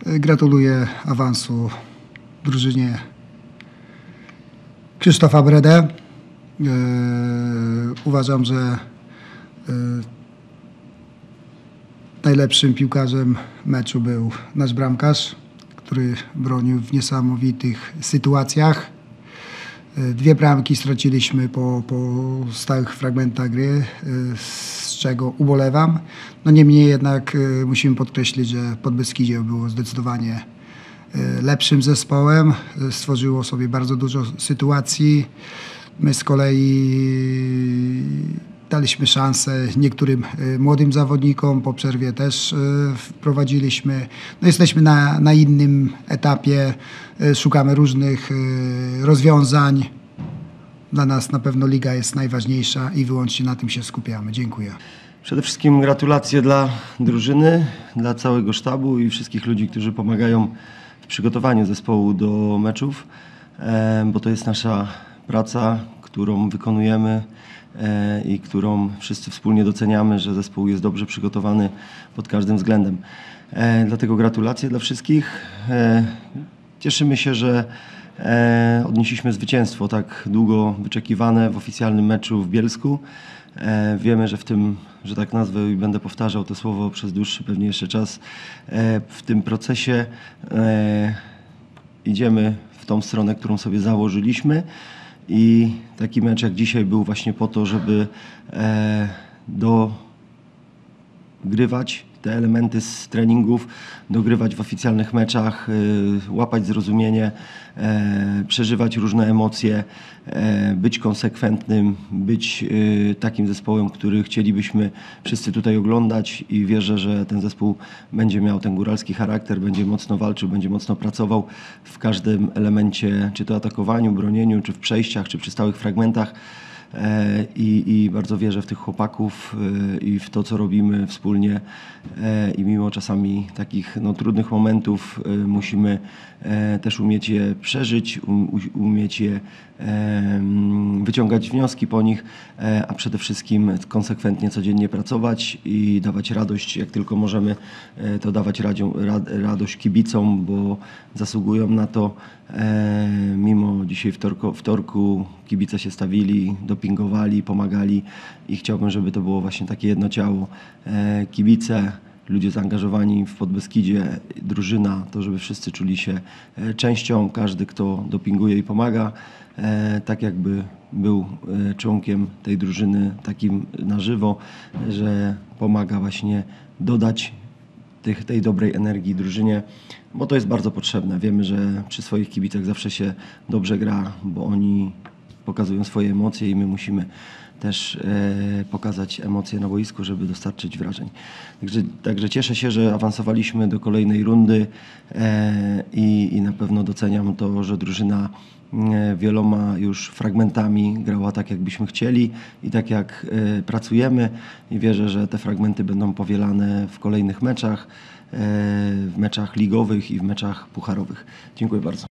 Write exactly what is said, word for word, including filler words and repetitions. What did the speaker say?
Gratuluję awansu drużynie Krzysztofa Bredę. Uważam, że najlepszym piłkarzem meczu był nasz bramkarz, który bronił w niesamowitych sytuacjach. Dwie bramki straciliśmy po, po stałych fragmentach gry, z czego ubolewam. No niemniej jednak musimy podkreślić, że Podbeskidzie było zdecydowanie lepszym zespołem. Stworzyło sobie bardzo dużo sytuacji. My z kolei daliśmy szansę niektórym młodym zawodnikom, po przerwie też wprowadziliśmy. No jesteśmy na, na innym etapie, szukamy różnych rozwiązań. Dla nas na pewno liga jest najważniejsza i wyłącznie na tym się skupiamy. Dziękuję. Przede wszystkim gratulacje dla drużyny, dla całego sztabu i wszystkich ludzi, którzy pomagają w przygotowaniu zespołu do meczów, bo to jest nasza praca, którą wykonujemy i którą wszyscy wspólnie doceniamy, że zespół jest dobrze przygotowany pod każdym względem. Dlatego gratulacje dla wszystkich. Cieszymy się, że odnieśliśmy zwycięstwo tak długo wyczekiwane w oficjalnym meczu w Bielsku. Wiemy, że w tym, że tak nazwę i będę powtarzał to słowo przez dłuższy pewnie jeszcze czas, w tym procesie idziemy w tą stronę, którą sobie założyliśmy. I taki mecz jak dzisiaj był właśnie po to, żeby e, dogrywać te elementy z treningów, dogrywać w oficjalnych meczach, e, łapać zrozumienie, e, przeżywać różne emocje, e, być konsekwentnym, być e, takim zespołem, który chcielibyśmy wszyscy tutaj oglądać i wierzę, że ten zespół będzie miał ten góralski charakter, będzie mocno walczył, będzie mocno pracował w każdym elemencie, czy to atakowaniu, bronieniu, czy w przejściach, czy przy stałych fragmentach. I, I bardzo wierzę w tych chłopaków i w to, co robimy wspólnie. I mimo czasami takich no, trudnych momentów musimy też umieć je przeżyć, umieć je wyciągać wnioski po nich, a przede wszystkim konsekwentnie codziennie pracować i dawać radość, jak tylko możemy, to dawać radzią, radość kibicom, bo zasługują na to. Mimo dzisiaj wtorku, wtorku kibice się stawili, dopingowali, pomagali i chciałbym, żeby to było właśnie takie jedno ciało. Kibice, ludzie zaangażowani w Podbeskidzie, drużyna, to żeby wszyscy czuli się częścią, każdy kto dopinguje i pomaga, tak jakby był członkiem tej drużyny takim na żywo, że pomaga właśnie dodać tych, tej dobrej energii drużynie, bo to jest bardzo potrzebne. Wiemy, że przy swoich kibicach zawsze się dobrze gra, bo oni pokazują swoje emocje i my musimy też e, pokazać emocje na boisku, żeby dostarczyć wrażeń. Także, także cieszę się, że awansowaliśmy do kolejnej rundy e, i, i na pewno doceniam to, że drużyna e, wieloma już fragmentami grała tak, jakbyśmy chcieli i tak jak e, pracujemy i wierzę, że te fragmenty będą powielane w kolejnych meczach, e, w meczach ligowych i w meczach pucharowych. Dziękuję bardzo.